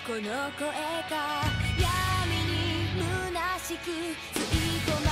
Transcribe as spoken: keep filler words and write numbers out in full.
この声が闇に虚しく吸い込ま